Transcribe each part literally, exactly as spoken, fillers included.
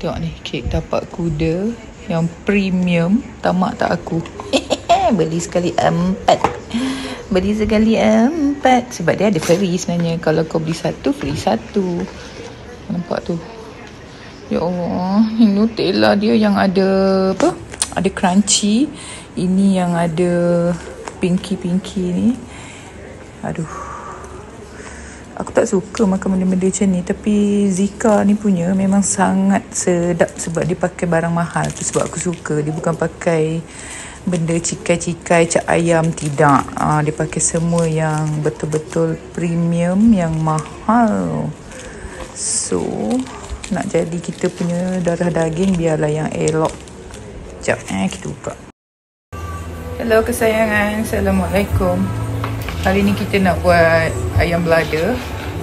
Tengok ni, kek tapak kuda yang premium. Tamak tak aku? Beli sekali empat. Beli sekali empat. Sebab dia ada free sebenarnya. Kalau kau beli satu, free satu. Nampak tu? Ya Allah, ini Nutella dia yang ada apa? Ada crunchy. Ini yang ada pinky-pinky ni. Aduh. Aku tak suka makan benda-benda macam ni. Tapi Zika ni punya memang sangat sedap sebab dia pakai barang mahal. Tu sebab aku suka. Dia bukan pakai benda cikai-cikai, cak ayam. Tidak. Ha, dia pakai semua yang betul-betul premium, yang mahal. So, nak jadi kita punya darah daging, biarlah yang elok. Sekejap eh, kita buka. Hello kesayangan. Assalamualaikum. Hari ni kita nak buat ayam belada.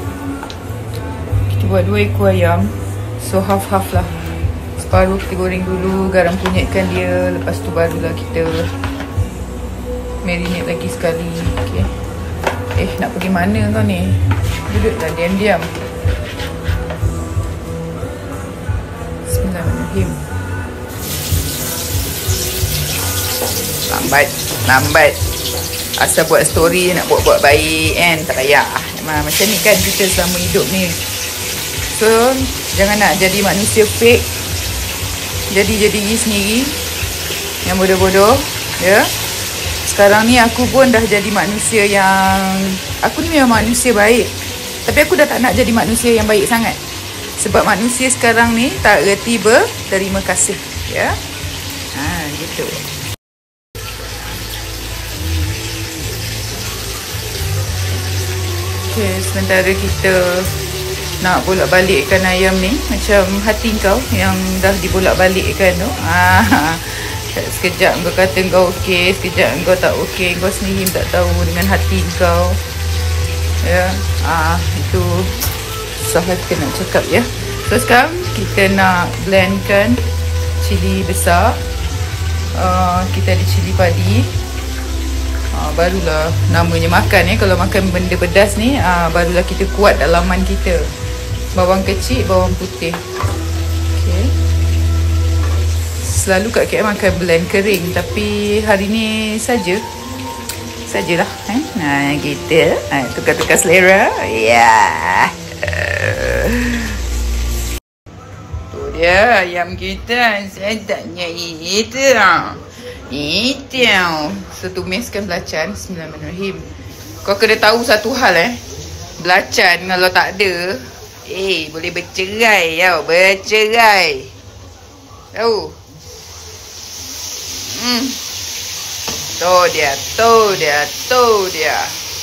Kita buat dua ekor ayam. So half-half lah. Separuh kita goreng dulu, garam kunyitkan dia. Lepas tu barulah kita marinate lagi sekali. Okay. Eh, nak pergi mana kau ni? Duduklah diam-diam. Bismillahirrahmanirrahim. Lambat, lambat. Asal buat story nak buat-buat baik kan, tak payah. Memang macam ni kan kita selama hidup ni. So, jangan nak jadi manusia fake. Jadi-jadi diri sendiri yang bodoh-bodoh, ya. Sekarang ni aku pun dah jadi manusia yang, aku ni memang manusia baik. Tapi aku dah tak nak jadi manusia yang baik sangat. Sebab manusia sekarang ni tak reti berterima kasih, ya. Ha, gitu. Okay, sementara kita nak bolak-balikkan ayam ni, macam hati kau yang dah dibolak-balikkan tu. Ah, sekejap kau kata kau okey, sekejap kau tak okey. Kau sendiri tak tahu dengan hati kau. Ya, ah, itu susah kita nak cakap ya. So sekarang kita nak blendkan cili besar. Uh, kita ada cili padi. Uh, barulah namanya makan ya. Kalau makan benda pedas ni, uh, barulah kita kuat dalaman kita. Bawang kecil, bawang putih. Okay. Selalu kat K L makan blend kering, tapi hari ni saja. Sajalah eh. Nah, kita uh, tukar-tukar selera. Ya. Yeah. Tu dia ayam kita. Saya tak nyai itu. Itu. So, tumiskan belacan. Bismillahirrahmanirrahim. Kau kena tahu satu hal eh. Belacan kalau tak ada, eh, boleh bercerai tau. Bercerai. Tahu? Hmm. Tu dia. Tu dia. Tu dia.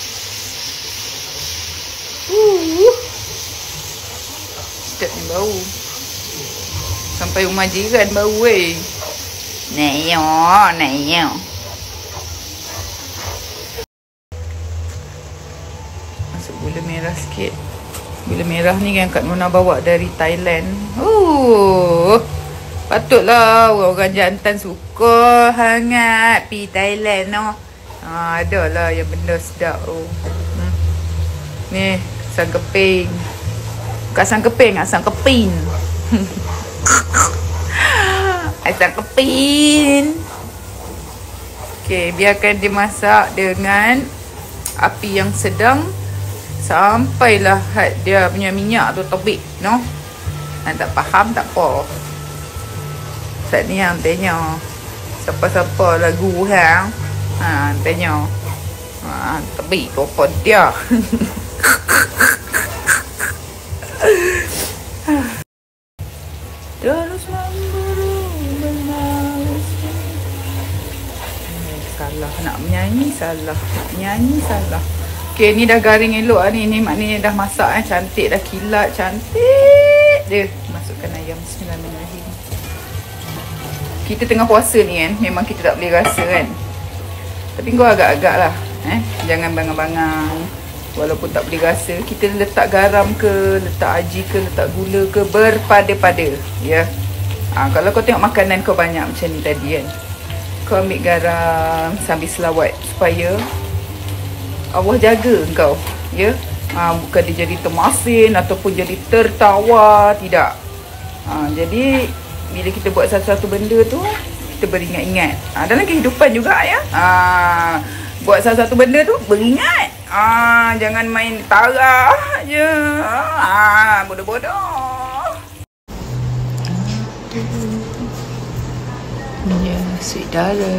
Uh. Sedap ni bau. Sampai rumah jiran bau weh. Nayo, nayo. Masuk gula merah sikit. Gula merah ni yang Kak Nona bawa dari Thailand. Oh, patutlah orang jantan suka hangat pi Thailand no. Ha, ada lah yang benda sedap tu. Hmm. Ni, asam keping. Bukan asam keping, asam kepin. Asam kepin. Okey, biarkan dia masak dengan api yang sedang sampailah had dia punya minyak tu tebik, no? Han tak faham tak apa. Saat ni yang tanya siapa-siapa lagu hang. Ha, tanya. Ha, tebik tu apa dia? Terus memburu bermalas. Salah nak menyanyi, salah nak menyanyi, salah. Okay, ni dah garing elok ni. Ni maknanya dah masak eh. Cantik dah, kilat, cantik dia. Masukkan ayam. Bismillahirrahmanirrahim. Kita tengah puasa ni kan, memang kita tak boleh rasa kan. Tapi kau agak-agak lah eh. Jangan bangang-bangang. Walaupun tak boleh rasa, kita letak garam ke, letak aji ke, letak gula ke, berpada-pada. Ya. Ha, kalau kau tengok makanan kau banyak macam ni tadi kan, kau ambil garam sambil selawat supaya Allah jaga kau. Ya. Ha, bukan dia jadi termasin ataupun jadi tertawa. Tidak. Ha, jadi bila kita buat satu-satu benda tu, kita beringat-ingat. Ha, dalam kehidupan juga ya. Ha, buat satu-satu benda tu beringat. Ha, jangan main tarah je. Ha, bodoh-bodoh. Ya, sweet dara.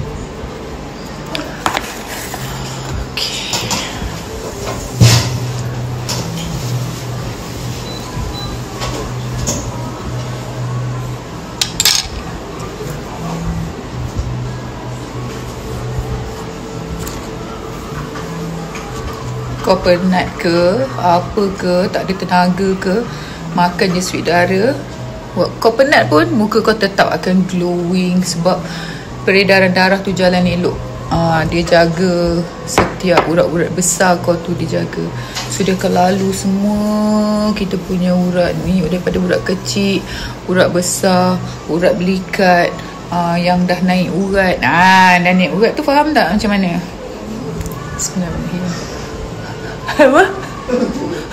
Kau penat ke, apa ke, tak ada tenaga ke, makan je sweet dara. Kau penat pun, muka kau tetap akan glowing sebab peredaran darah tu jalan elok. Ah, dia jaga setiap urat-urat besar kau tu, dia jaga. Sudah kau lalu semua kita punya urat ni, daripada urat kecil, urat besar, urat belikat, ah, yang dah naik urat. Ah, dah naik urat tu faham tak macam mana? Bismillahirrahmanirrahim. Apa?